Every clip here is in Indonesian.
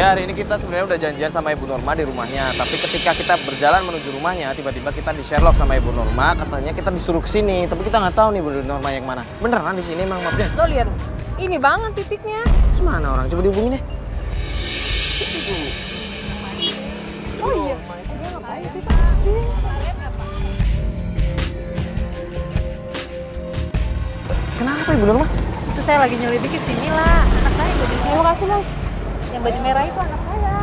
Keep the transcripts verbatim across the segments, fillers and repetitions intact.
Ya, hari ini kita sebenarnya udah janjian sama Ibu Norma di rumahnya. Tapi ketika kita berjalan menuju rumahnya, tiba-tiba kita di Sherlock sama Ibu Norma. Katanya kita disuruh ke sini, tapi kita nggak tahu nih Bu Norma yang mana. Beneran di sini emang mapnya? Lo lihat, ini banget titiknya. Terus mana orang? Coba dihubungin deh. Oh iya, dia ngapain sih Pak? Kenapa Ibu Norma? Itu saya lagi nyelidiki sini lah. Anak saya baju merah. Terima kasih Bang. Yang baju merah itu anak saya.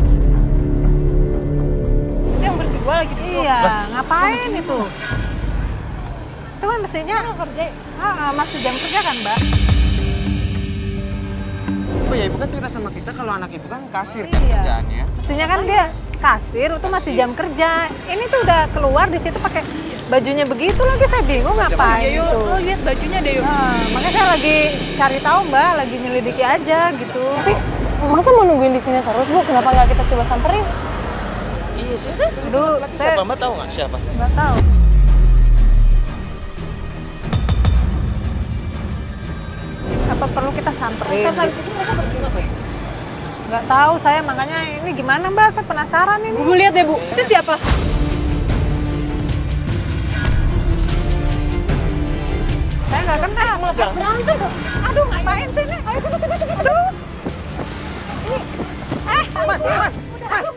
Itu yang berdua lagi berdua. Iya, ngapain itu? Itu kan mestinya kerja. Ah, masih jam kerja kan Mbak? Oh ya, Ibu kan cerita sama kita kalau anak Ibu kan kasir kan Iya. kerjaannya. Mestinya kan dia kasir, itu masih jam kerja. Ini tuh udah keluar di situ pakai bajunya begitu lagi, saya bingung ngapain Iya, yuk, itu. lo lihat bajunya deh yuk. Nah, makanya saya lagi cari tahu Mbak, lagi nyelidiki aja gitu. Tapi masa mau nungguin di sini terus Bu? Kenapa nggak kita coba samperin? Iya sih. Dulu Laki saya siapa Mbak tahu nggak siapa? nggak tahu. Apa perlu kita samperin? Nggak tahu saya, makanya ini gimana Mbak? Saya penasaran ini. Bu lihat deh Bu, itu siapa? Saya nggak kenal. Berantem tuh. Aduh, ngapain sih ini? Ayo cepet, cepet, cepet. Aduh. Ini. Eh, Mas, mas, mas.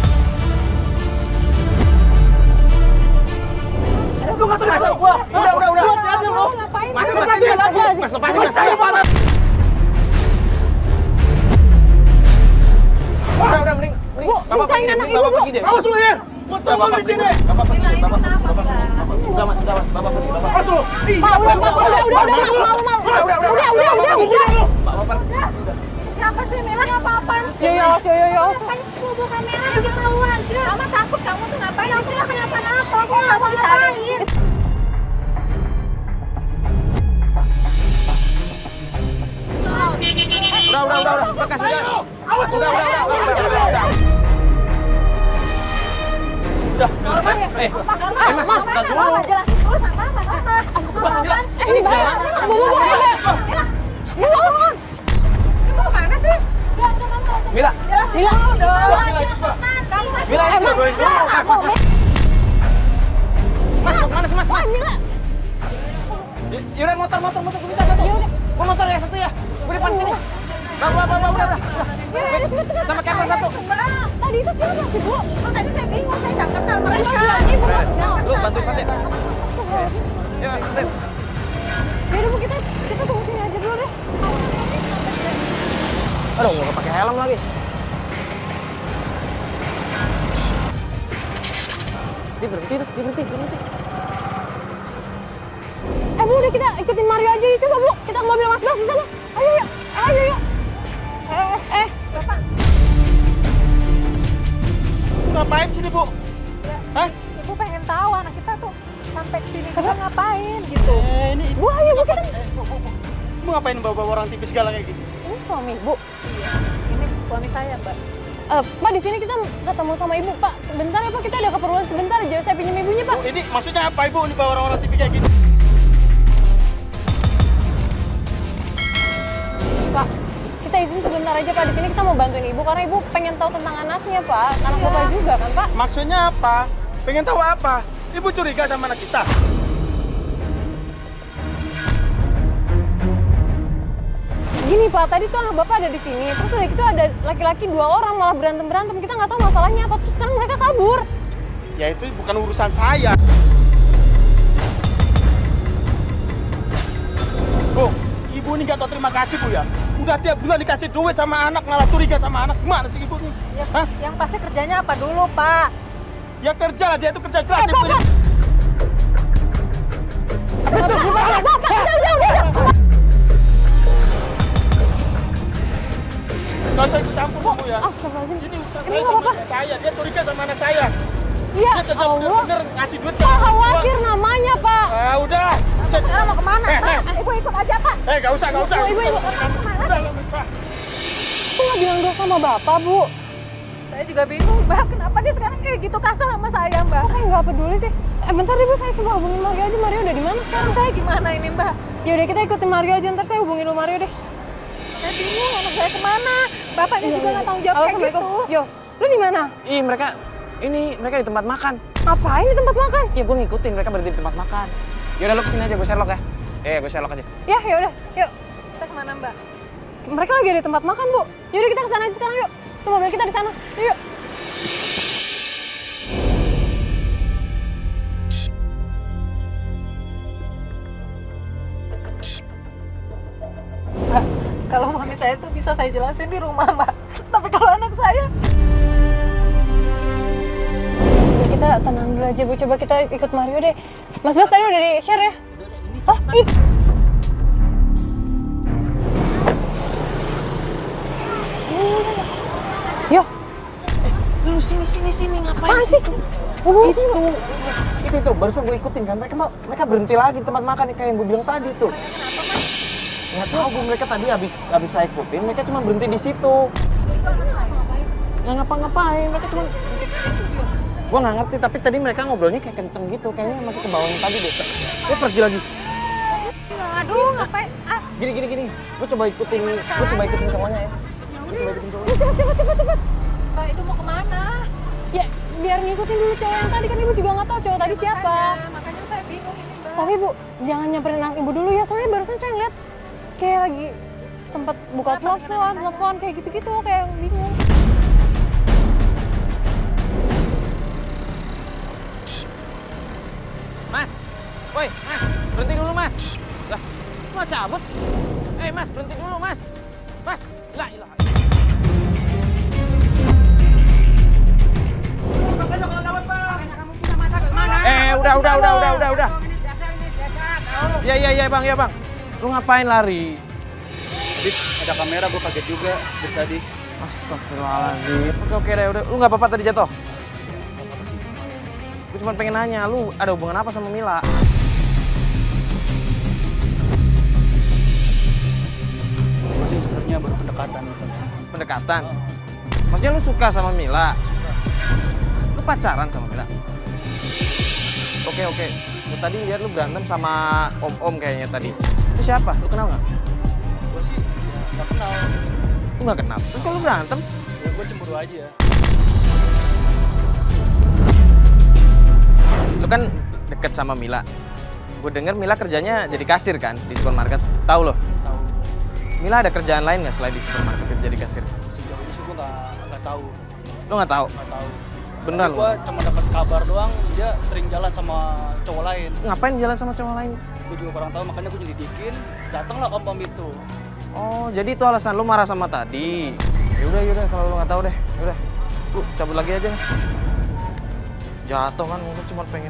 Lu nggak tahu masa gua. Udah, udah, udah. Ngapain? Mas, sih? lepasin, lepasin. Mas, lepasin, mas. Udah, udah, mending, mending. Bapak pergi deh, Bapak pergi deh. Awas lu ya! Gua tunggu di sini! Bapak pergi deh, Bapak pergi, Bapak pergi. Udah, Mas, udah, Mas. Bapak pergi, Bapak. Awas lu! Pak, udah, Pak, udah, udah, udah, Mas, malu, malu. Udah, udah, udah. Udah, udah, udah, udah. Bapak pergi. Siapa sih Merah? Apa-apaan? Yo, yo, awas, yo, yo, yo, awas. Bukan Merah, udah malu aja. Mama takut kamu tuh ngapain? Aku nggak kenapa-napa. Aku nggak mau disalahin. Udah, udah, udah, udah. Kita kasih jalan. Awas lu! Udah, udah, udah, udah, udah, udah. Udah, eh, eh, mas, mas, bentar dulu. Mama jelasin dulu sama Mama. Mama. Eh, ini bahaya. Bu, bu, bu, bu. Ya ampun. Kamu kemana sih? Mila, Mila. Kamu masih Mila, ini jodohin dulu. Mas, mas, mas. Mas, mau kemana sih, mas, mas? Mila. Y- Yaudah, motor, motor, motor, gue minta satu. Yaudah. Gue motor ya, satu ya. Gue depan sini. Bawa, bawa, bawa, udah, udah. Sama camper satu. Tadi itu siapa sih, Bu? Oh, tadi saya bingung, saya nggak kenal mereka. Ibu nggak kenal. Lu bantuin Fatih. Yuk, Fatih. Yaudah, Bu, kita kita tunggu sini aja dulu deh. Aduh, nggak pakai helm lagi. Dia berhenti tuh, dia berhenti, dia berhenti. Eh, Bu, udah kita ikutin Mario aja yuk, coba, Bu. Kita ke mobil Mas Bas di sana. Ayo, yuk. Ayo, yuk. Eh, Eh, Bapak. Ngapain sini, Bu? Hah? Ibu pengen tahu anak kita tuh sampai sini juga ngapain gitu. Eh, ini... Bu, ayo, Bu, kita. Eh, Bu, Bu, Bu. Bu ngapain bawa-bawa orang tipis segala kayak gini? Ini suami, Bu. Ini suami saya, Mbak. Eh, Pak, di sini kita ketemu sama Ibu, Pak. Bentar ya, Pak. Kita ada keperluan sebentar aja. Saya pinjam ibunya, Pak. Bu, ini maksudnya apa, Ibu? Ini bawa orang-orang tipis kayak gini? Pak, kita izin sebentar aja, Pak. Di sini kita mau bantuin Ibu karena Ibu pengen tahu tentang anaknya, Pak. Anak Bapak juga kan, Pak? Maksudnya apa? Pengen tahu apa? Ibu curiga sama anak kita? Gini, Pak. Tadi tuh anak Bapak ada di sini. Terus udah gitu ada laki-laki dua orang malah berantem-berantem. Kita nggak tahu masalahnya apa. Terus sekarang mereka kabur. Ya itu bukan urusan saya. Bu, ibu ini nggak tahu terima kasih, Bu ya. Udah tiap bulan dikasih duit sama anak, malah curiga sama anak. Gimana sih ibu ini? Ya, Hah? yang pasti kerjanya apa dulu, Pak? Ya kerja lah, dia itu kerja jelas. Eh, ibu Bapak! ini. Bapak, Bapak, Bapak, udah, udah, udah, udah. Nggak usah ikut campur, Bu ya. Astagfirullahaladzim. Ini urusan Ini saya nggak sama apa-apa. anak saya. Dia curiga sama anak saya. Ya Dia kerja Allah. bener-bener ngasih duit. Pak, khawatir namanya, Pak. Ah, udah. Sekarang mau kemana? Eh, Pak, eh. Ibu ikut aja, Pak. Eh, nggak usah, nggak usah. Ibu, ibu, ibu. Udah, nggak usah. Kok nggak bilang dulu sama Bapak, Bu? Saya juga bingung, Mbak. Kenapa dia sekarang kayak gitu kasar sama saya, Mbak? Kok kayak nggak peduli sih? Eh, bentar deh, Bu. Saya coba hubungin Mario aja. Mario udah di mana sekarang? Saya gimana ini, Mbak? Ya udah kita ikutin Mario aja. Ntar saya hubungin dulu Mario deh. Saya bingung, anak saya kemana? Bapaknya juga nggak tahu jawab Halo, kayak gitu. Assalamualaikum. Yo, lu di mana? Ih, mereka ini mereka di tempat makan. Ngapain di tempat makan? Iya, gue ngikutin mereka berhenti di tempat makan. Yaudah lu kesini aja, gue Sherlock ya. Eh, gue Sherlock aja. Ya, ya udah, yuk. Kita kemana Mbak? Mereka lagi ada di tempat makan, Bu. Yaudah kita kesana aja sekarang, yuk. Tuh mobil kita di sana. Yuk. Mbak, kalau suami saya tuh bisa saya jelasin di rumah Mbak. Tapi kalau anak saya, Ya, kita tenang dulu aja, Bu. Coba kita ikut Mario deh. Mas Bas tadi udah di-share ya? Oh, ih. Yo, Lu sini sini sini ngapain apaan sih? Hubungan sih, Itu, itu itu barusan gue ikutin kan mereka mau mereka berhenti lagi di tempat makan kayak yang gue bilang tadi tuh. Nggak tahu gue mereka tadi habis habis saya ikutin mereka cuma berhenti di situ. Nggak ngapa-ngapain mereka cuma. Gue nggak ngerti tapi tadi mereka ngobrolnya kayak kenceng gitu kayaknya masih ke bawah yang tadi deh. Dia pergi lagi. aduh ngapain? Ah, Gini gini gini. Gue coba ikutin gue coba ikutin cowoknya ya. Gue coba ikutin cowoknya. cepet, cepet, cepet, cepet. Mbak itu mau kemana? Ya, biar ngikutin dulu cowok yang tadi. Kan ibu juga nggak tahu cowok tadi siapa. Makanya, makanya saya bingung ini Mbak. Tapi Bu, jangan nyamperin anak ibu dulu ya. Soalnya barusan saya ngeliat kayak lagi sempet buka telepon, telepon kayak gitu-gitu. Kayak bingung. Mas, woi mas, berhenti dulu mas. Lah, mau cabut? Eh mas, berhenti dulu mas. Mas, lah ilah. Eh, udah, udah, udah, udah, udah, udah. Iya, iya, iya bang, iya bang. Lu ngapain lari? Bis, ada kamera gue kaget juga dari tadi. Astagfirullahaladzim. Oke, oke deh, udah. Lu nggak apa-apa tadi jatuh? Apa sih? Gue cuma pengen nanya, lu ada hubungan apa sama Mila? Gue sih sebenarnya baru pendekatan. Pendekatan? Maksudnya lu suka sama Mila? Lu pacaran sama Mila? Oke, oke. Lu tadi lihat lu berantem sama om-om kayaknya tadi. Itu siapa? Lu kenal nggak? Gue sih ya, nggak kenal. Lu nggak kenal? Terus kalau lu berantem? Ya gue cemburu aja. Lu kan deket sama Mila. Gue denger Mila kerjanya jadi kasir kan di supermarket. Tahu lo? Tahu. Mila ada kerjaan lain nggak selain di supermarket kerja jadi kasir? Sejauh ini sih gue nggak nggak tahu. Lu nggak tahu? Nggak tahu. Beneran lu? Gue cuma dapat kabar doang dia sering jalan sama cowok lain. Ngapain jalan sama cowok lain? Gue juga kurang tahu makanya gue nyelidikin. Datanglah om-om itu. Oh, jadi itu alasan lu marah sama tadi. Ya udah, ya udah kalau lu nggak tahu deh. Ya udah. Lu cabut lagi aja. Jatuh kan, lu cuma pengen.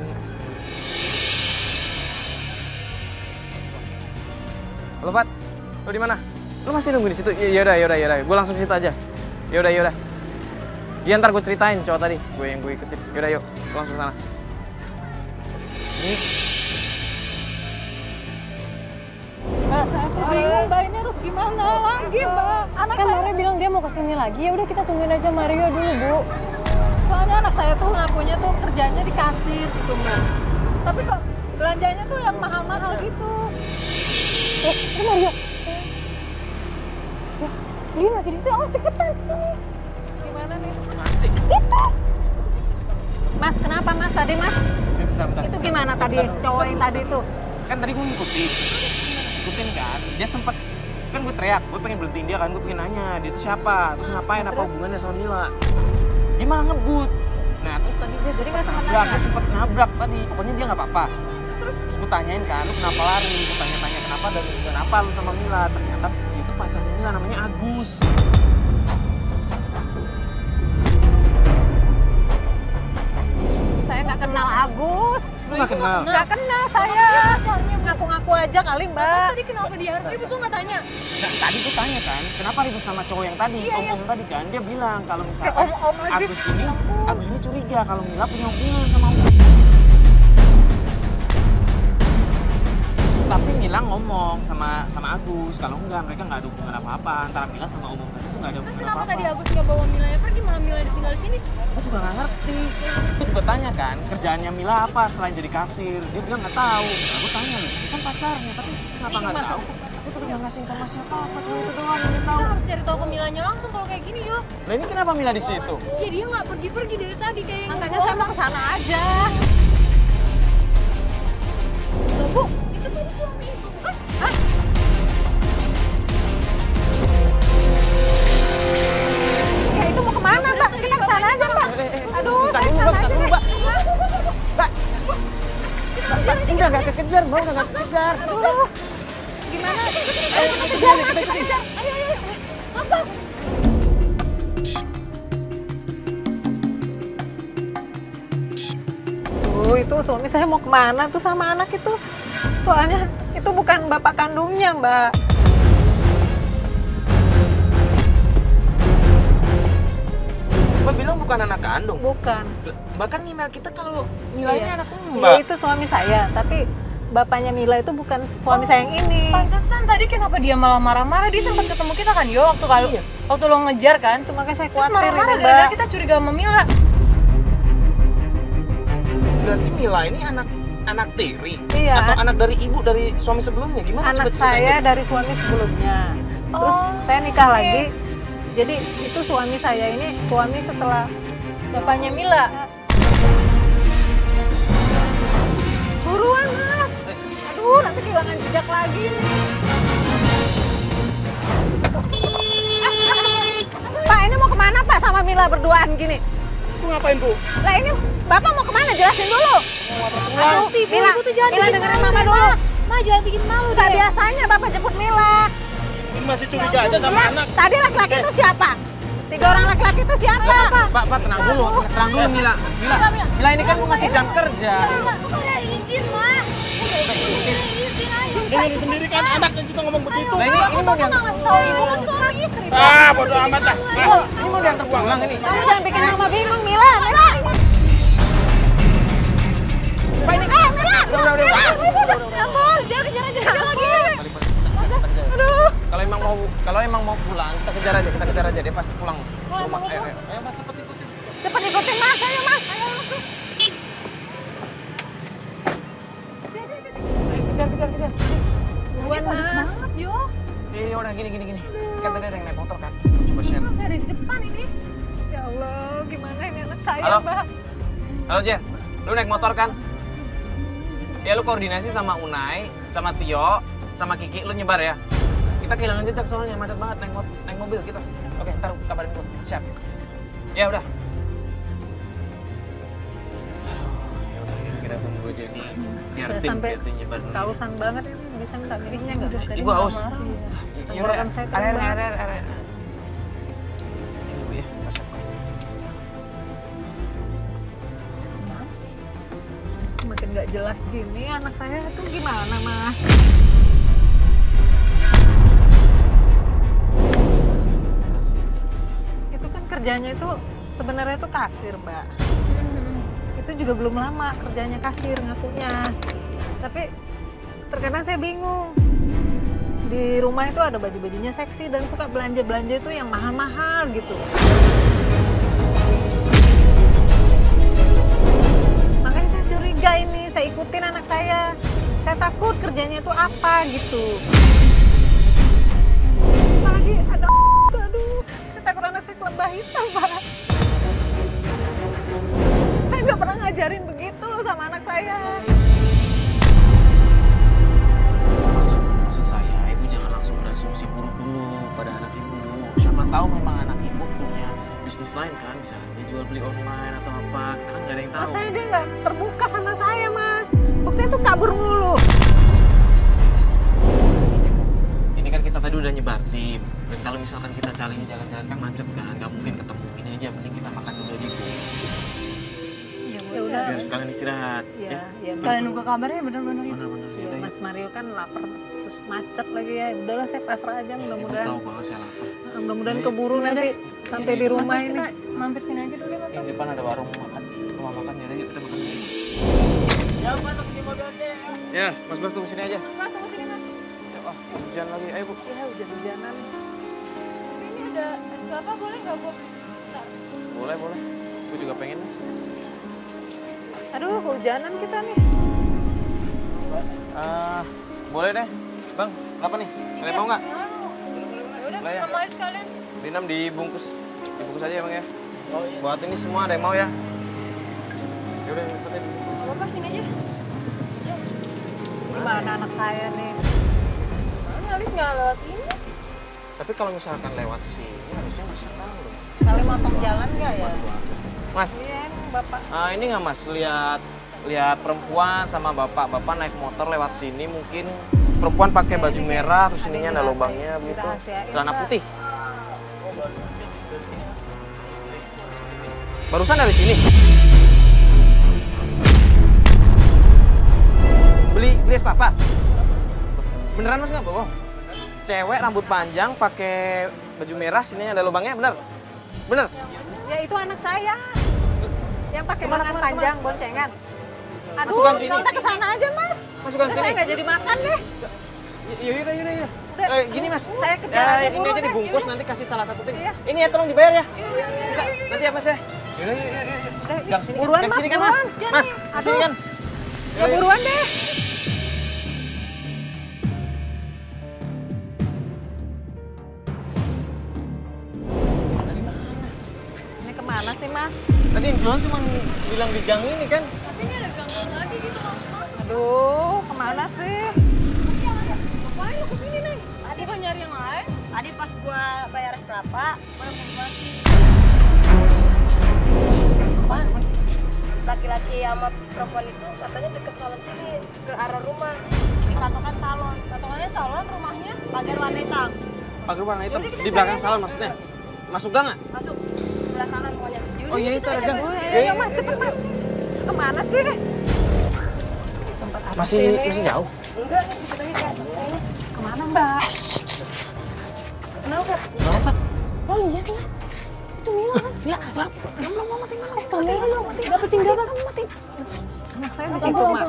Halo, Pat. Lu di mana? Lu masih nunggu di situ? Ya udah, ya udah, ya udah. Gue langsung ke situ aja. Ya udah, ya udah. Iya, ntar gue ceritain cowok tadi. Gue yang gue ikutin. Ya udah, yuk. Gua langsung sana. Ini Mbak, saya tuh bingung Mbak, ini harus gimana lagi Mbak? Anak Kan saya, Mario bilang dia mau kesini lagi. Ya udah kita tungguin aja Mario dulu, Bu. soalnya anak saya tuh ngakunya tuh kerjanya di kasir gitu Mbak. Tapi kok belanjanya tuh yang mahal-mahal gitu. Eh, itu Mario. Ya, dia masih di situ. Oh, cepetan kesini. Gimana nih? masih. Itu. Mas, kenapa Mas tadi Mas? Eh, bentar, bentar. Itu gimana tadi cowok yang tadi tuh? Kan tadi gue ngikutin. Ngikutin kan. Dia sempet kan gue teriak, gue pengen berhentiin dia kan, gue pengen nanya dia itu siapa, terus ngapain, apa hubungannya sama Mila. Dia malah ngebut. Nah terus tadi dia Jadi nggak sempat nabrak, nanya? dia sempet nabrak tadi, pokoknya dia nggak apa-apa. Terus, terus gue tanyain kan, lu kenapa lari, gue tanya-tanya kenapa dan kenapa lu sama Mila, ternyata dia itu pacarnya Mila namanya Agus. Saya nggak kenal Agus. Lu nggak kenal? Nggak kenal saya. Ngaku-ngaku aja kali Mbak. Tadi kenapa dia harus ribut tuh nggak tanya? Nah, tadi gue tanya kan, kenapa ribut sama cowok yang tadi, om-om tadi kan, dia bilang kalau misalkan Kayak om-om aja. Agus ini, Agus ini curiga kalau Mila punya hubungan sama om. Tapi Mila ngomong sama sama Agus, kalau enggak mereka nggak ada hubungan apa-apa antara Mila sama om tadi itu nggak ada Terus hubungan kenapa apa-apa. tadi Agus nggak bawa Milanya pergi, malah Mila ditinggal di sini? Gue juga nggak ngerti. Gue juga tanya kan, kerjaannya Mila apa selain jadi kasir? Dia bilang nggak tahu. Nah, gue tanya loh, itu kan pacarnya, tapi kenapa nggak tahu? Kita tuh nggak ngasih informasi apa-apa, cuma itu doang yang dia tahu. Kita harus cari tahu ke Milanya langsung kalau kayak gini ya. Lah ini kenapa Mila di situ? Ya dia nggak pergi-pergi dari tadi kayak yang Makanya saya mau ke sana aja. Loh, Bu, itu tuh suami ibu. Hah? Ya itu mau kemana, Mbak? Kita ke sana aja, Mbak. Eh, eh, eh, Aduh, bentar saya dulu, ke sana Mbak, aja bentar dulu, deh. Mbak. Mbak, Mbak, udah nggak kekejar, Mbak, udah nggak kekejar. Aduh, gimana? Ayo, kita Kejar, kejar, Mas, kita kita kejar. kejar. Ayo, ayo, ayo. Apa? Tuh, itu suami saya mau kemana tuh sama anak itu? Soalnya itu bukan bapak kandungnya, Mbak. Mbak bilang bukan anak kandung. Bukan. Bahkan email kita kalau Mila ini Iya. anak Iya, Mbak. itu suami saya, tapi bapaknya Mila itu bukan suami saya yang ini. Pantesan tadi kenapa dia malah marah-marah? Dia sempat ketemu kita kan, Yo, waktu kalau Iya. waktu lo ngejar kan. Itu makanya saya Terus khawatir marah-marah ini, gara-gara Mbak. kita curiga sama Mila. Berarti Mila ini anak anak tiri Iya. atau anak dari ibu dari suami sebelumnya? Gimana? Anak coba ceritain saya dulu. dari suami sebelumnya. Terus Oh, saya nikah oke. lagi. Jadi itu suami saya ini suami setelah Bapaknya Mila. buruan, Mas. Aduh, nanti kehilangan jejak lagi. Pak, ini mau kemana Pak sama Mila berduaan gini? Lu ngapain, Bu? Lah ini Bapak mau kemana? Jelasin dulu. Aduh, sih, Bu, Mila, Ibu tuh jangan Mila bikin dengerin malu Mama deh, dulu. Ma. Ma, jangan bikin malu Gak deh. biasanya Bapak jemput Mila. Ini masih curiga aja sama Lah, anak. tadi laki-laki Eh. itu siapa? Tiga orang laki-laki itu siapa? Pak, Pak, tenang dulu, tenang dulu Mila. Mila, Mila ini kan mau ngasih jam kerja. Bukan ada izin, Ma. Udah izin, izin aja. Dengerin sendiri kan anaknya juga ngomong begitu. Lah ini ini mau diantar. Nggak tahu ibu kan seorang istri. Ah, bodo amat lah. Oh, ini mau diantar pulang ini. Kamu jangan bikin Mama bingung, Mila. Mila. Pak ini. Eh, Mila. Udah, udah, udah. Ya ampun, jangan kejar-kejar lagi. Balik, balik, kita kejar, kita kejar. Aduh. Kalau emang mau kalau emang mau pulang, kita kejar aja, kita kejar aja. Dia pasti pulang ke rumah. Ayo, ayo. Ayo Mas, cepet ikutin. Cepet ikutin Mas, ayo Mas. Ayo. Ayo, kejar, kejar, kejar. Buan Mas. Banget, Yo. Iya, udah gini, gini, gini. Kan tadi ada yang naik motor kan. Coba share. Saya ada di depan ini. Ya Allah, gimana ini anak saya, Halo? Mbak? Halo Jer, lu naik motor kan? Ya lu koordinasi sama Unai, sama Tio, sama Kiki, lu nyebar ya. Kita kehilangan jejak soalnya macet banget naik, mot naik mobil kita. Oke, ntar kabarin gua. Siap. Ya udah. Ya udah, kita tunggu aja nih. Biar Saya tim, sampai biar tim nyebar dulu. Kausan banget ini, bisa minta milihnya nggak? Ibu haus. Iya. Ya udah, Tenggorokan saya air, air, kering air, banget. air, air. Ibu ya, Mas. Makin nggak jelas gini anak saya itu gimana, Mas? Itu kan kerjanya itu sebenarnya itu kasir, Mbak. Itu juga belum lama kerjanya kasir ngakunya. Tapi terkadang saya bingung. Di rumah itu ada baju-bajunya seksi dan suka belanja-belanja itu yang mahal-mahal gitu. Makanya saya curiga ini, saya ikutin anak saya. Saya takut kerjanya itu apa gitu. Apalagi ada aduh, saya takut anak saya kelembah hitam, Pak. Saya nggak pernah ngajarin begitu loh sama anak saya. Maksud, maksud saya, ibu jangan langsung berasumsi buruk dulu pada anak ibu. Siapa tahu memang anak ibu punya bisnis lain kan, bisa aja jual beli online atau apa. Kita kan nggak ada yang tahu. Saya dia nggak terbuka sama saya, Mas. Buktinya tuh kabur mulu. Ini, Bu, ini kan kita tadi udah nyebar tim. Dan kalau misalkan kita cari jalan-jalan kan macet kan, nggak mungkin ketemu. Ini aja, mending kita makan dulu aja, Bu. Ya udah. Biar sekalian istirahat. Iya, iya. Mas. Sekalian nunggu kabarnya bener-bener. Bener-bener. Ya, Yaudah, Mas Mario kan lapar, terus macet lagi ya. Udahlah saya pasrah aja, Ibu mudah-mudahan. tahu banget saya lapar. Mudah-mudahan Ini- keburu Ini nanti ada- sampai ini- di Mas, rumah Mas, ini. kita mampir sini aja dulu ya, Mas. Di depan ada warung makan, rumah makan. Yaudah, yuk kita makan dulu. Ya, Pak, tunggu mobilnya ya. Ya, Mas Bas tunggu sini aja. Mas, tunggu sini, Mas. Ya, ah, hujan lagi. Ayo, Bu. Ya hujan-hujanan. Ini ada es kelapa, boleh nggak, Bu? Bentar. Boleh, boleh. Gue juga pengen. Aduh kehujanan kita nih. Ah, boleh deh. Bang, Berapa nih? Kalian mau nggak? Ya udah, Lah ya. enam aja sekalian. Beli enam dibungkus. Dibungkus aja emang ya. Buat ini semua ada yang mau ya. Ya udah, cepetin. Nggak apa-apa, sini aja. Gimana anak saya nih? Mana habis nggak lewat sini? Tapi kalau misalkan lewat sini harusnya masih tahu. Kali motong jalan nggak ya? Mas, Iya, emang bapak. ah, ini nggak Mas lihat lihat perempuan sama bapak. Bapak naik motor lewat sini mungkin perempuan pakai baju merah terus ininya ada lubangnya begitu. Dirahasiain, Celana Pak. putih. Barusan dari sini. Beli beli es papa. Beneran Mas nggak bohong? Cewek rambut panjang pakai baju merah sininya ada lubangnya, bener? Bener? Ya itu anak saya. Yang pakai Kemana, lengan kemana, panjang, boncengan. Aduh, Masukkan sini. kita ke sana aja, Mas. Masukkan Udah, sini. saya nggak jadi makan deh. Ya yaudah, yaudah, yaudah. Udah. Eh, gini Mas, Saya kejar Eh, aja ini buruan aja deh. dibungkus nanti kasih salah satu tim. Iya. Ini ya tolong dibayar ya. Iya, iya, iya. Enggak, nanti ya Mas ya. Yaudah, yuk, yuk, yuk. Udah, Gang sini, buruan, gang Mas, sini kan Mas. buruan. Jangan Mas, nih. gang sini Aduh. kan. Ya Yuk, yuk. buruan deh. Ini kemana sih, Mas? Tadi yang jualan cuma bilang di gang ini kan. Tapi ini ada gangguan lagi gitu, Mama. Aduh, kemana sih? Ngapain lu kesini, Neng? Tadi bukan nyari yang lain. Tadi pas gua bayar es kelapa, laki-laki sama perempuan itu katanya deket salon sini ke arah rumah di patokan salon. Patokannya salon, rumahnya. Pagar warna hitam. Pagar warna hitam. Yaudah, kita Di belakang cari. salon maksudnya. Masuk gang nggak? Masuk sebelah kanan pokoknya. Oh iya itu ada gang. Ayo, Ya, ayo, Mas, cepet, Mas. Kemana sih? Masih masih jauh. Enggak, nih kita lagi kan. Kemana, Mbak? Kenapa? Kenapa? Lo lihat lah. Itu Mila kan? Ya, lah. Kamu mau mati mana? Eh, kamera lo mati. Dapetin gambar kamu mati. Anak saya di situ, Mak.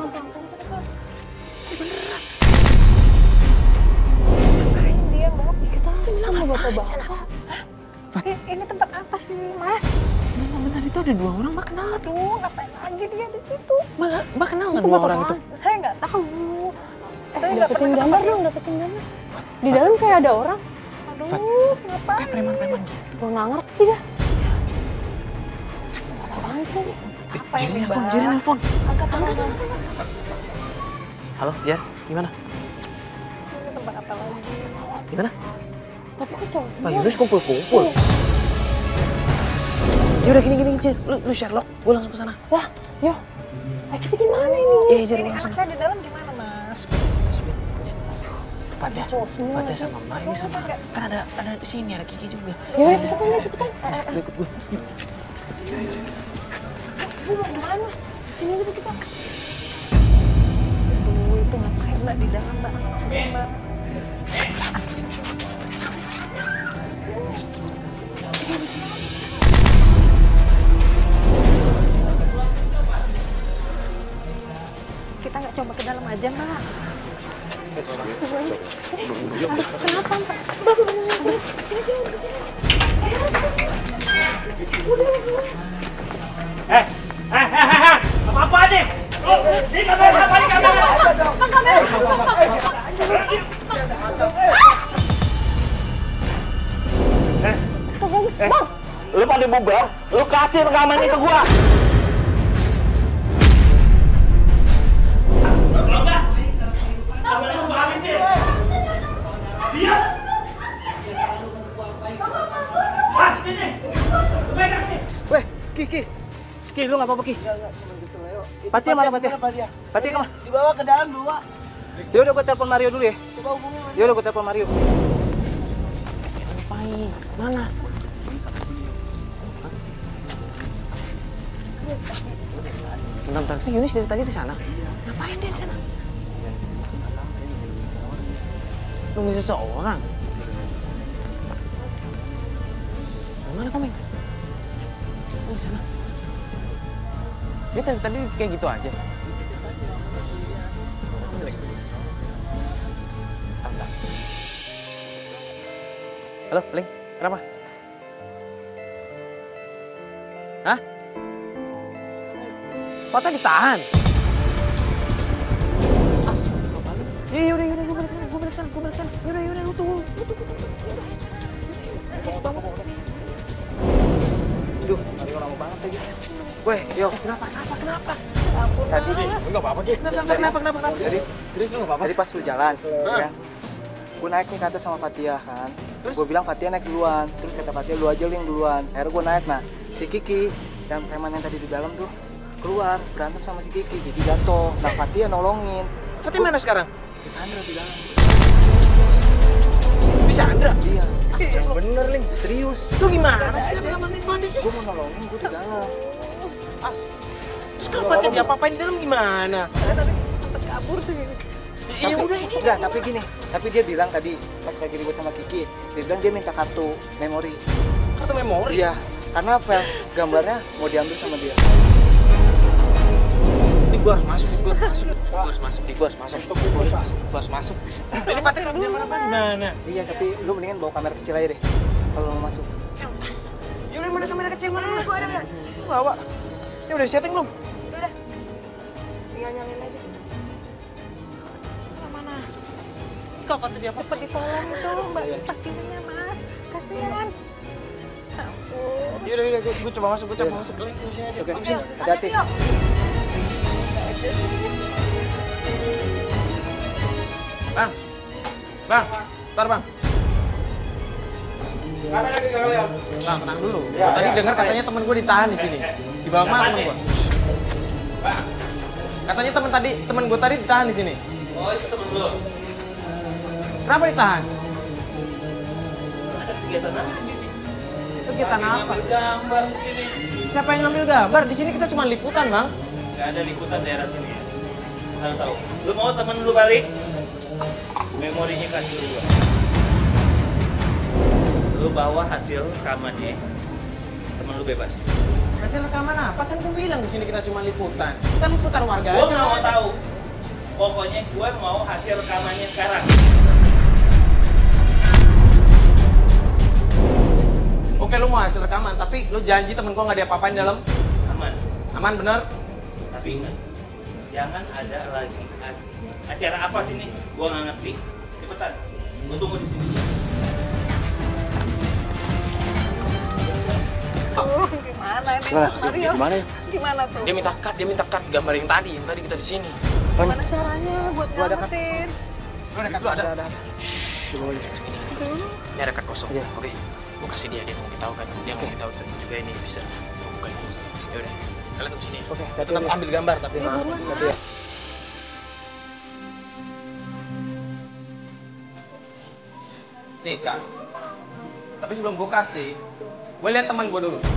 Ngapain dia, Mbak? Kita sama bapak-bapak. Eh, ini tempat apa sih, Mas? Bentar-bentar itu ada dua orang, Mbak kenal nggak tuh? Aduh, ngapain lagi dia di situ? Mbak, Mbak kenal nggak dua orang itu? Saya nggak tahu. Eh, Saya nggak dapetin pernah gambar dong, dapetin gambar. Di dalam kayak ada orang. Aduh, kenapa? Kayak preman-preman gitu. Gua nggak ngerti dah. Apaan sih? Apa Jerry ini, nelfon, Mbak? Jerry nelfon. Angkat, angkat, angkat. Halo, Jer, gimana? Ini tempat apa lagi? Gimana? Tapi kok cowok Pak semua? Yunus kumpul-kumpul. Ya udah gini gini Jer, lu, lu Sherlock, gue langsung ke sana. Wah, yo. Eh, kita gimana ini? Iya, Jer, Ini langsung. anak saya di dalam gimana, Mas? Fatih, Fatih sama Mbak ini sama. Kan ada ada di sini ada Kiki juga. Ya udah cepetan deh, cepetan. Lu ikut gue. Lu mau gimana? Sini aja kita. Aduh, itu ngapain, Mbak, di dalam, Mbak? Saya, Mbak. Kita nggak coba ke dalam aja, Mbak. Kenapa, Mbak? Mbak, Mbak, Mbak, sini, sini, sini, sini, sini. Eh, eh, eh, eh, apa-apa nih? Oh, ini kamera, apa ini kamera? Bang, kamera. Bang, bang. Eh, Astagfirullah. eh, Bang, lu pada bubar, lu kasih rekaman itu gua. Kalau enggak, kamera lu gua habisin. Diam. Ah, ini. Lu pegang nih. Weh, Kiki. Ki, lu nggak apa-apa Ki? Pati mana Pati? Pati kemana? Dibawa ke dalam dua. Ya udah gue telepon Mario dulu ya. Coba hubungin Mas. Ya udah gue telepon Mario. Ngapain? Mana? Bentar, bentar. Itu Yunis dari tadi di sana. Ngapain dia di sana? Nunggu seseorang. Mana Komeng? Oh, di sana. Dia tadi, tadi kayak gitu aja. Bentar. Halo, Ling. Kenapa? Hah? Patah ditahan. Astagfirullahaladzim. Ya, ya udah, ya udah, gue balik sana, gue balik sana, gue gue balik sana. Yaudah, yaudah, lu tunggu. Lu tunggu, tunggu. Yaudah. Cepet banget. Aduh, tadi kok lama banget lagi. Weh, yo. Kenapa, kenapa, kenapa? Ampun, Tadi, Mas. enggak apa-apa, Ki. Kenapa, kenapa, kenapa, kenapa? Jadi, jadi lu enggak apa-apa. Tadi pas lu jalan, ya. Gue naik nih kata sama Fatia kan. Terus gue bilang Fatia naik duluan. Terus kata Fatia lu aja yang duluan. Akhirnya gue naik, nah si Kiki yang preman yang tadi di dalam tuh keluar berantem sama si Kiki. Kiki jatuh. Nah Fatia nolongin. Fatia mana sekarang? Di Sandra di dalam. Di Sandra? Iya. Asli bener, Ling. Serius. Lu gimana sih? Kenapa nggak bantuin Fatia sih? Gue mau nolongin, gue di dalam. As. Terus kalau Fatia diapa-apain di dalam gimana? Saya tadi sempet kabur sih. Iya udah ini. Enggak, tapi gini. Tapi dia bilang tadi pas lagi ribut sama Kiki, dia bilang dia minta kartu memori. Kartu memori? Iya. Karena file gambarnya mau diambil sama dia. Ini gua harus masuk, gua harus masuk, gua harus masuk, gua harus masuk, gua harus masuk, gua harus masuk. Ini Fatia kalau dia mana mana? Iya, tapi lu mendingan bawa kamera kecil aja deh. Kalau mau masuk. Ya udah mana kamera kecil mana? Gua ada enggak? Bawa. Ini udah setting belum? Udah. Tinggal nyalain aja. Kalau Fatia dia apa? Cepet ditolong itu Mbak Fatimanya, Mas. Kasihan. Ampun. Yaudah, yaudah, gue coba masuk, gue coba masuk. Kalian tunggu sini aja. Oke, Ayo, hati-hati. yuk. Bang, bang, ntar bang. Bang, tenang dulu. Gua tadi dengar katanya temen gue ditahan di sini. Di bawah mana temen gue? Katanya temen tadi, temen gue tadi ditahan di sini. Oh, itu temen lu. Kenapa ditahan? Ada kegiatan apa di sini? Kegiatan apa? Ngambil gambar di sini. Siapa yang ngambil gambar? Di sini kita cuma liputan, bang. Gak ada liputan daerah sini ya. Tahu tahu. Lu mau temen lu balik? Memorinya kasih lu. Lu bawa hasil rekamannya. Temen lu bebas. Hasil rekaman apa? Kan gue bilang di sini kita cuma liputan. Kita liputan warga Gua aja. nggak mau tahu. Pokoknya gue mau hasil rekamannya sekarang. Oke, lu mau hasil rekaman, tapi lu janji temen gua nggak diapa-apain dalam? Aman. Aman, bener? Tapi ingat, jangan ada lagi acara apa sini. Gua nggak ngerti. Cepetan. Gua tunggu di sini. Oh, gimana ini? Gimana? Mas Mario? Gimana ya? Gimana tuh? Dia minta cut, dia minta cut gambar yang tadi, yang tadi kita di sini. Gimana caranya buat Gua ada cut. nyelamatin? Lu ada cut, ada. Ada. Shhh, lu boleh cek sini. Ini ada cut kosong. Iya. Oke. Gua kasih dia, dia mau kita tahu kan. Dia mau kita tahu juga ini bisa bukan. Ya udah. Kalian tunggu sini ya. Oke, tetap ambil gambar tapi maaf. Tapi ya. Nih, Kak. Tapi sebelum gua kasih, gua lihat teman gua dulu.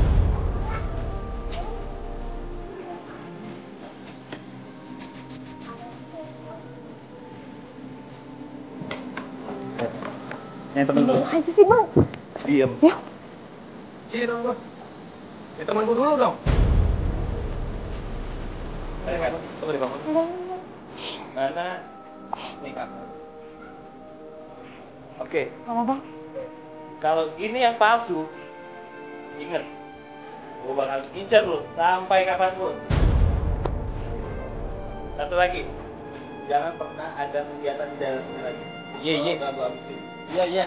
Yang temen lu. Aja sih bang. Diem. Ya. Sini dong gua. Ya teman gua dulu dong. Eh, kan? Tunggu di bawah. Enggak. Mana? Nih, Kak. Oke. Lama bang. Kalau ini yang palsu, inget, gue bakal incer lu sampai kapanpun. Satu lagi, jangan pernah ada kegiatan di daerah sini lagi. Iya, iya. Udah gua habisin. Iya, iya.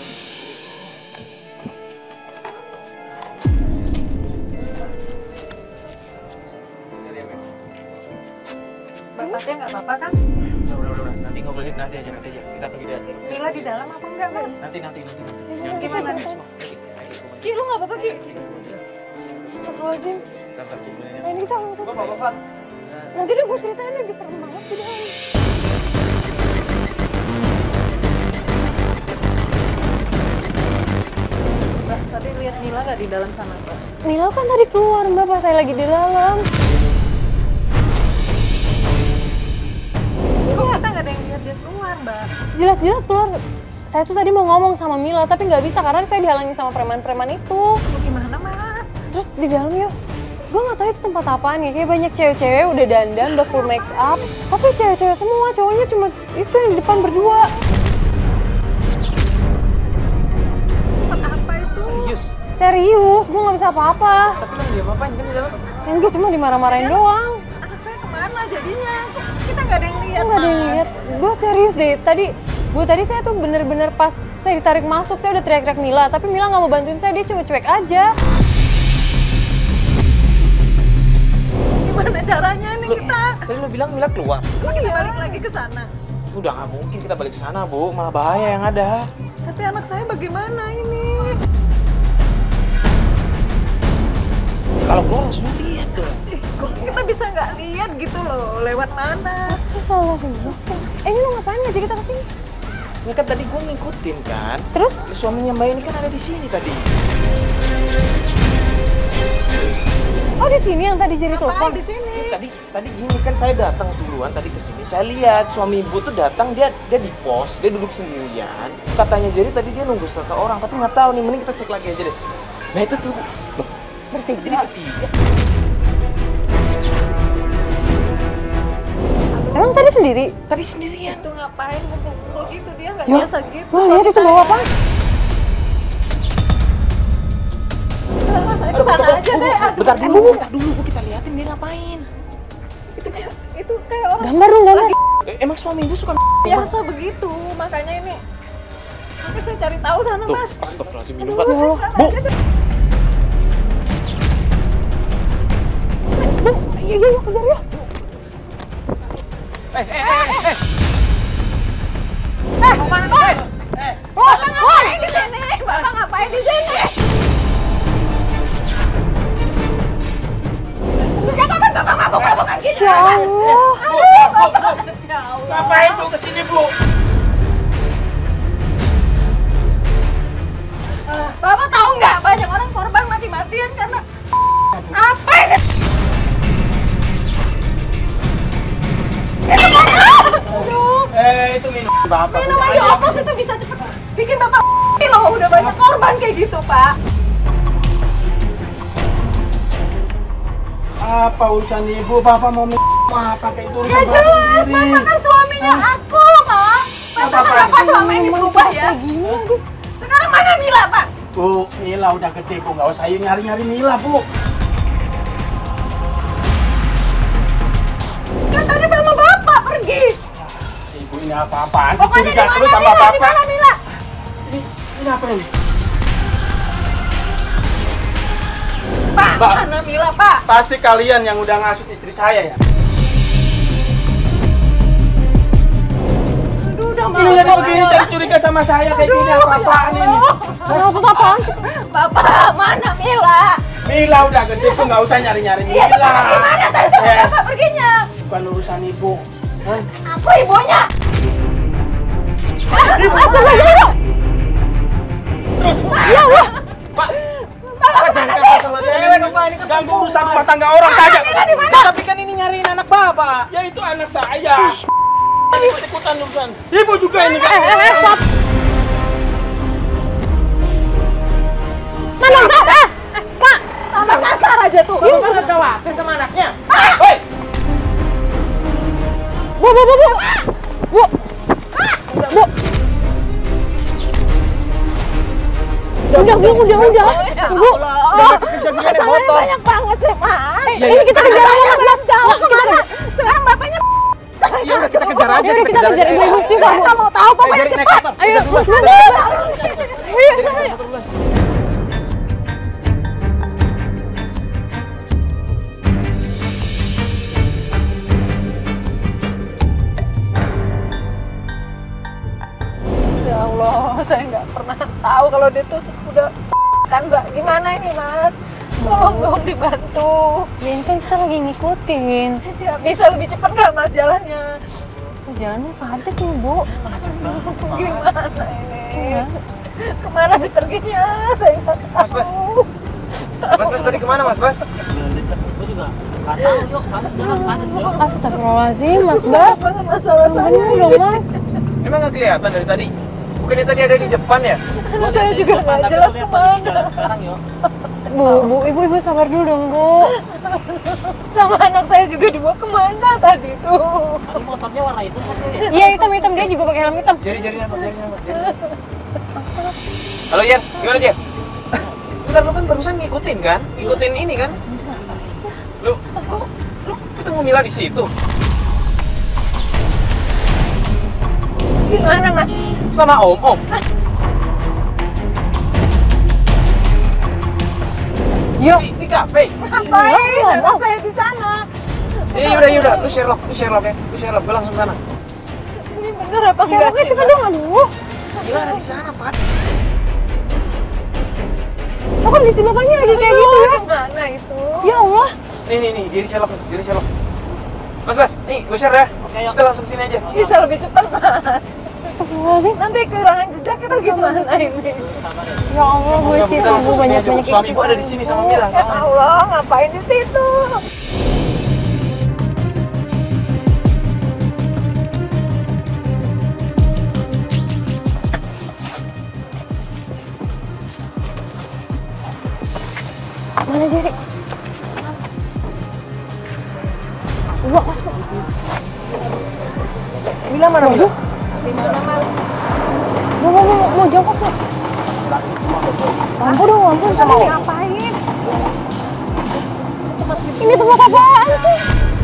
Mbak Fatia nggak apa-apa kan? Udah, udah, udah. Nanti ngobrolin nanti aja, nanti aja. Kita pergi deh. Mila di dalam apa enggak, Mas? Nanti, nanti, nanti. nanti. Gimana sih Gimana? ceritanya? Oke, nanti gua Ki, lu nggak apa-apa Ki? Astagfirullahaladzim. Bentar, bentar, gua Nah, ini kita nggak apa-apa. Nanti deh gue ceritain lagi serem banget di dalam. Mbak, tadi lihat Mila nggak di dalam sana, Mbak? Mila kan tadi keluar mbak pas saya lagi di dalam. Kok kita nggak ada yang lihat dia keluar, Mbak? Jelas-jelas keluar. Saya tuh tadi mau ngomong sama Mila tapi nggak bisa karena saya dihalangin sama preman-preman itu. Lu gimana, Mas? Terus di dalam yuk. Gue nggak tahu itu tempat apaan ya. Kayak banyak cewek-cewek udah dandan, udah full make up. Tapi cewek-cewek semua, cowoknya cuma itu yang di depan berdua. Tempat apa itu? Serius? Serius, gue nggak bisa apa-apa. Tapi lu dia apa-apain kan di dalam? Yang gue cuma dimarah-marahin doang. Anak saya kemana jadinya? Kok kita nggak ada yang lihat, Gue nggak ada yang Mas? lihat. Gue serius deh. Tadi Bu, tadi saya tuh bener-bener pas saya ditarik masuk, saya udah teriak-teriak Mila, tapi Mila nggak mau bantuin saya, dia cuma cuek aja. Gimana caranya nih Lu- kita? Tadi lo bilang Mila keluar. Kok kita balik lagi ke sana? Udah nggak mungkin kita balik ke sana, Bu. Malah bahaya yang ada. Tapi anak saya bagaimana ini? Kalau keluar langsung lihat tuh. Ih, kok kita bisa nggak lihat gitu loh, lewat mana? Masa salah lihat sih? Eh, ini lo ngapain ngajak kita ke sini? Ini kan tadi gue ngikutin kan. Terus? Suaminya Mbak ini kan ada di sini tadi. Oh, di sini yang tadi jadi Ngapain telepon? di sini? Tadi tadi gini kan saya datang duluan tadi ke sini. Saya lihat suami ibu tuh datang dia dia di pos, dia duduk sendirian. Katanya jadi tadi dia nunggu seseorang, tapi nggak tahu nih. Mending kita cek lagi aja deh. Nah itu tuh loh, Bertiga. jadi ketiga. Emang tadi sendiri? Tadi sendirian. Itu ngapain ngumpul-ngumpul gitu? Dia nggak Ya, biasa gitu. Lo lihat itu bawa apa? Ke sana aja deh. Aduh, Bentar dulu, bentar dulu, Bu, kita liatin dia ngapain. itu kayak itu kayak orang Gambar dong, gambar. Eh, emang suami ibu suka biasa begitu, makanya ini. Nanti saya cari tahu sana, tuh? Mas. Astagfirullahaladzim, Aduh, minum Pak. saya Bu, sana aja deh. Bu, iya, iya, kejar ya. eh, eh, eh, eh. Eh, mau mana nih? Eh, Bapak ngapain di sini? Bapak ngapain di sini? Sejak kapan Bapak mabuk-mabukan gitu? Ya Allah. Aduh, Bapak. Ya Allah. Ngapain Bu kesini Bu? Bapak tahu nggak banyak orang korban mati-matian karena apa ini? Itu mana? Aduh, Eh itu minum Bapak. minuman di oplos itu bisa cepet bikin Bapak loh. Udah banyak korban kayak gitu, Pak. Apa urusan ibu? Bapak mau minum apa kayak itu? Ya jelas, Bapak kan suaminya aku, Pak. Masa Bapak kenapa selama ini berubah ya? Gini, Sekarang mana Mila, Pak? Bu, Mila udah gede Bu, nggak usah nyari-nyari Mila Bu. Kan tadi sama Bapak pergi. Ibu ini apa-apaan sih? Pokoknya di Curiga mana terus sama Mila? Di Bapak. mana Mila? Ini, ini apa ini? Pak, Pak. mana Mila, Pak? Pasti kalian yang udah ngasut istri saya ya? Aduh, udah Ini lihat malam. begini cari curiga sama saya kayak gini apa-apaan ini? maksud apaan sih? Bapak, mana Mila? Mila udah gede tuh nggak usah nyari-nyari Iya, Mila. Bapak gimana tadi sama Ya, Bapak perginya? bukan urusan ibu. Hah? Aku ibunya. Astagfirullah. Terus, Ya Allah. Pak, Bapak Pak jangan kasar sama cewek dong, Pak. Ini kan ganggu urusan rumah tangga orang saja. Mila di mana? tapi kan ini nyariin anak Bapak. Ya itu anak saya. Ikut-ikutan urusan. Ibu juga ini kan. Eh, eh, eh, stop. Mana, Pak? Eh, eh, Pak. Sama kasar aja tuh. Bapak kan nggak khawatir sama anaknya. Hei, Bu, bu, bu, bu. Bu. Bu. Udah, bu, udah, udah. Bu. Allah. kejadian Masalahnya motor. banyak banget sih, Pak. Ya, Ini kita kejar aja, Mas, Mas. Jauh Kita kemana? kejar. Sekarang bapaknya Iya udah kita kejar aja. Ya udah, kita kejar Ibu aja. Gusti, Pak. Saya nggak mau tahu, Eh, pokoknya jadi naik cepat. motor. Ayo, Kita duluan. Mas, Mas. Ayo, sana ya. Ya Allah, saya nggak pernah tahu kalau dia tuh udah kan Mbak. Gimana ini, Mas? Tolong dong dibantu. Ya ini kan kita lagi ngikutin. Ya bisa lebih cepat nggak, Mas, jalannya? Jalannya padat nih, Bu. Gimana ini? Iya. Kemana sih perginya? Saya nggak Mas, Mas. tahu. Mas, Mas tadi kemana, Mas, Mas? Astagfirullahaladzim, Mas Bas. Masalah saya. Bener dong, Mas. Emang nggak kelihatan dari tadi? Bukannya tadi ada di depan ya? Anak saya juga nggak jelas kemana. Bu, Bu, Ibu, Ibu sabar dulu dong, Bu. Sama anak saya juga dibawa kemana tadi tuh? Motornya warna itu Iya, hitam-hitam. Dia juga pakai helm hitam. Jari, jari, apa? Jari, apa? Jari. Halo, Jan. Gimana, Jan? Bentar, lu kan barusan ngikutin kan? Ngikutin ini kan? Lu, kok lu ketemu Mila di situ? Gimana, Mas? Sama Om, Om. Yuk. Di, di kafe. Ngapain? Emang saya di sana. Ya yaudah, yaudah. Lu Sherlock, lu Sherlock ya. Lu Sherlock, gue langsung sana. Ini bener apa enggak? Sherlocknya cepet dong, aduh. Gimana di sana, Pat? Oh, kondisi bapaknya lagi kayak gitu ya? Mana itu? Ya Allah. Nih, nih, nih. Diri Sherlock, diri Sherlock. Mas, Mas. Nih, gue share ya. Kita langsung sini aja. Bisa lebih cepat, Mas. Astagfirullahaladzim. Nanti kehilangan jejak kita gimana ini? Ya Allah, gue sih Kita kamu langsung sini aja. banyak-banyak Suami gue ada di sini sama Mira. Ya Allah, ngapain di situ? Mana Jerry? Gua masuk. Mila mana, Mila? Di mana, Mas? Mau mau mau, mau jongkok nggak? Lampu dong, lampu sama Om. Ngapain? Ini tempat apaan sih?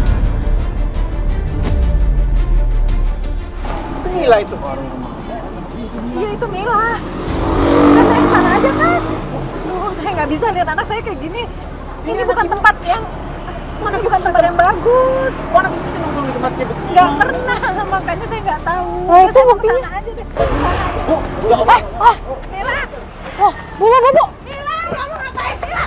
Itu Mila itu. Iya, itu Mila. Kan saya kesana aja, Mas. Duh, saya nggak bisa lihat anak saya kayak gini. Ini bukan tempat yang mana bukan tempat yang bagus. Mana bisa sih nongkrong di tempat kayak begitu? Nggak pernah, makanya saya nggak tahu. Nah, itu Saya mau buktinya. kesana aja deh. Kesana aja. Bu, ya Allah. Ah, Mila, oh, bu, bu, bu, bu. Mila, kamu ngapain, Mila?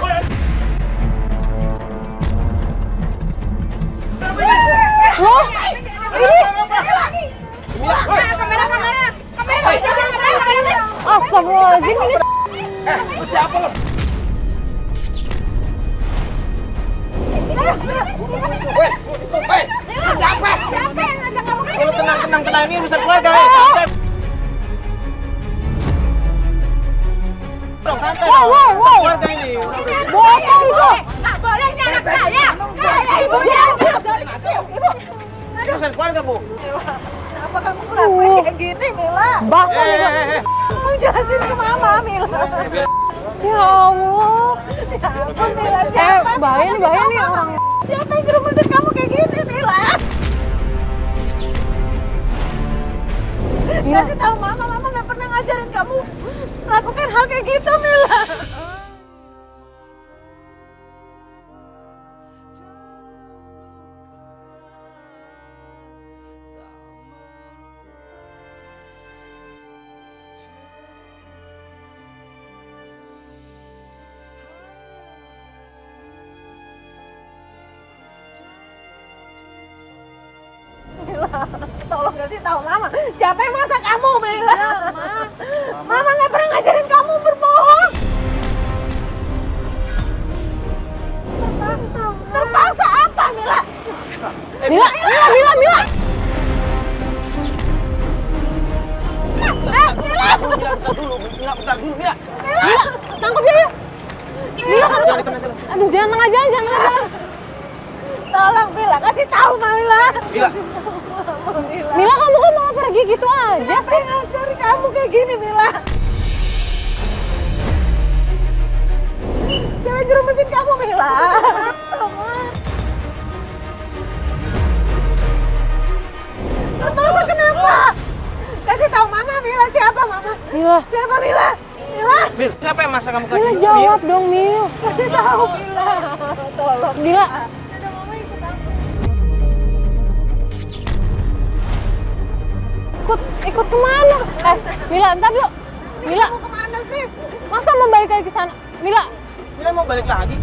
Loh, ini Mila. Kamera, kamera, kamera. astagfirullahaladzim, ini Eh, lu siapa lu? Weh, weh, lu siapa? Siapa yang ngajak kamu ke Kalau tenang, tenang, tenang. Ini urusan keluarga. ya. Santai. Dong, santai dong. wow, wow. Keluarga ini. bocor itu. Nggak boleh ini anak saya. Saya ibunya. Ibu. Urusan keluarga, Bu. Kenapa kamu ngelakuin kayak gini, Mila? Basah Eh, nih, Kak. eh, eh. Kamu jelasin ke Mama, Mila. Ya Allah. Ya ampun, Mila. Eh, Siapa? bahaya nih, bahaya nih orang. Siapa yang ngerumutin kamu kayak gini, Mila? Mila. Kasih tahu Mama, Mama nggak pernah ngajarin kamu melakukan hal kayak gitu, Mila. Mila, tolong kasih tahu Mama, siapa yang masak kamu, Mila? Mama nggak pernah ngajarin kamu berbohong. Terpaksa, terpaksa apa, Mila? Eh, Mila, Mila, Mila, Mila. Eh, Mila, Mila, bentar dulu. Mila, bentar dulu, Mila. Mila, tangkap ya, ya. Mila, kamu. Jangan di tengah jalan. Aduh, jangan tengah jalan, jangan tengah jalan. tolong Mila, kasih tahu Mila. Mila. Mila, Mila, kamu kok malah pergi gitu aja siapa sih? yang ngajarin kamu kayak gini, Mila? Siapa yang jerumusin kamu, Mila? Terpaksa kenapa? Kasih tahu Mama, Mila, siapa Mama? Mila, Siapa Mila? Mila, Mil, siapa yang masak kamu kayak Mila gitu? jawab dong, Mil. kasih tahu Mila. Tolong. Mila, Ada Mama ikut aku. ikut, ikut kemana? Eh, Mila, ntar dulu. Mila, Kamu kemana sih? masa mau balik lagi ke sana? Mila, Mila mau balik lagi.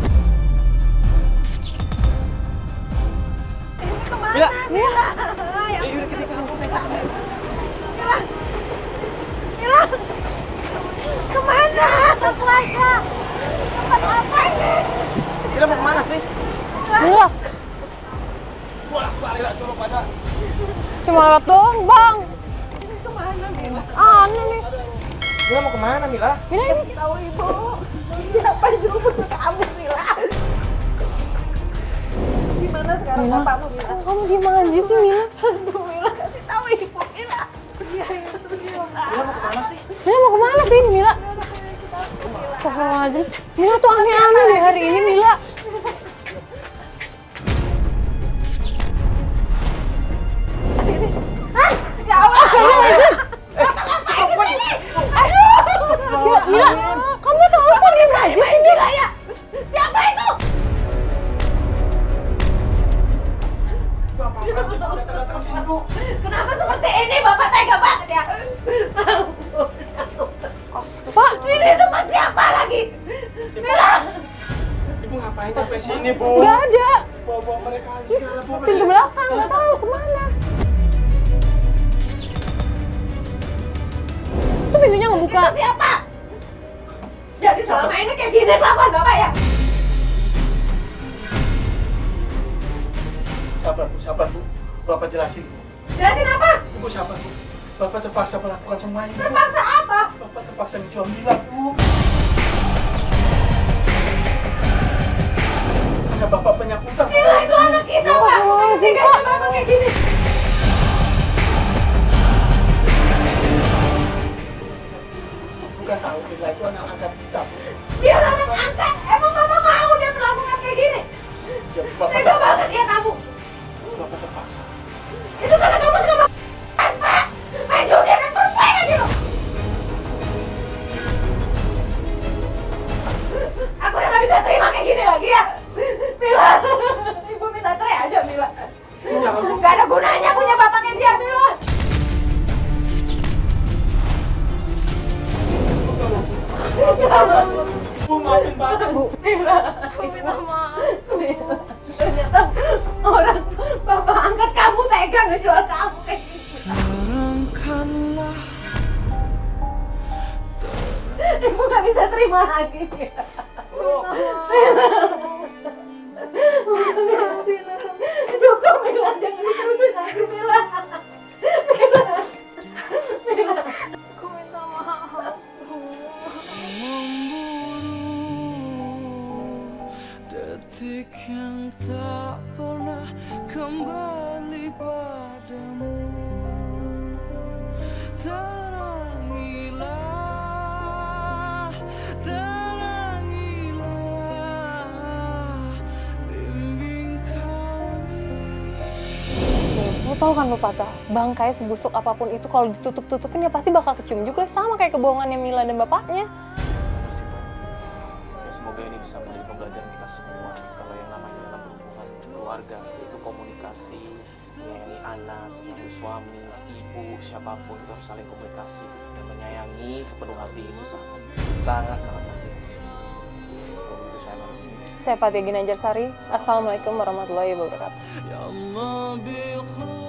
Ini kemana? Mila. Mila. Eh, yaudah kita ikut. Mila. Mila. Kemana? Keluarga. Tempat apa ini? Mila mau kemana sih? Mila, Wah, Mila coba pada. cuma lewat doang, Bang. Ini kemana, Mila? Aneh nih. Mila mau kemana, Mila? Mila ini Tahu Ibu. Siapa yang jerumus kamu, Mila? Gimana sekarang Mila, bapakmu, Mila? kok kamu diem aja sih, Mila? Aduh, Mila, kasih tahu Ibu, Mila. Iya, itu dia. Mila mau kemana sih? Mila mau kemana sih, Mila? Astagfirullahaladzim. Mila tuh aneh-aneh deh hari ini, Mila. Sini. Hah? Ya Allah. Astagfirullahaladzim. Bapak ngapain di Mila, kamu tahu kok diem aja sih Mila ya? Siapa itu? Bapak kan sih Bu datang-datang sini Bu. Kenapa seperti ini? Bapak tega banget ya. Pak, Ini tempat siapa lagi? Mila. Ibu ngapain sampai sini Bu? nggak ada. Bawa-bawa mereka segala Bu. Pintu belakang, nggak tahu kemana. Itu pintunya ngebuka. Itu siapa? Jadi selama ini kayak gini kelakuan Bapak ya? Sabar Bu, sabar Bu. Bapak jelasin. Jelasin apa? Ibu sabar Bu. Bapak terpaksa melakukan semua ini. Bu. Terpaksa apa? Bapak terpaksa menjual Mila Bu. Karena Bapak banyak utang. Mila itu anak kita, Pak. Astagfirullahaladzim, Tinggal Pak. Bapak kayak gini. Bukan tahu Mila itu anak angkat kita Bu. Dia anak angkat. Emang Bapak mau dia melakukan kayak gini? Ya, Bapak Tega banget ya kamu. Bapak terpaksa. Itu karena kamu suka makan, Pak. Main judi dan perempuan aja lo. Aku udah gak bisa terima kayak gini lagi ya. Mila, Ibu minta cerai aja Mila. Jangan Bu. Gak ada gunanya punya bapak kayak dia Mila. Bu maafin Bapak Bu. Mila, aku minta maaf. Mila, ternyata orang bapak angkat kamu tega ngejual kamu kayak gitu. Ibu gak bisa terima lagi Mila. Mila, Mila. Cukup Mila, jangan diterusin lagi Mila. Mila, Mila. Aku minta maaf. Detik yang tak pernah kembali padamu. Terangilah, terangilah, bimbing kami. Lo tau kan lo patah, bangkai sebusuk apapun itu kalau ditutup-tutupin ya pasti bakal kecium juga, sama kayak kebohongannya Mila dan bapaknya. Pasti Pak. Ya, semoga ini bisa menjadi pembelajaran kita semua kalau yang namanya dalam hubungan keluarga itu komunikasi, menyayangi anak, menyayangi suami, ibu, siapapun itu harus saling komunikasi dan menyayangi sepenuh hati itu sangat sangat sangat penting. Kalau begitu saya pamit. Saya Fatia Ginanjar Sari. Assalamualaikum warahmatullahi wabarakatuh. Ya Allah bi